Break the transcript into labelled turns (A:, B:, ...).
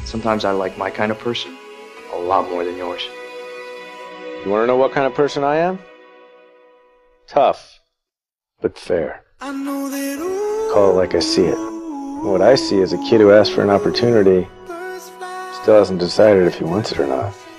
A: Sometimes I like my kind of person a lot more than yours.
B: You want to know what kind of person I am? Tough, but fair. Call it like I see it. What I see is a kid who asks for an opportunity, still hasn't decided if he wants it or not.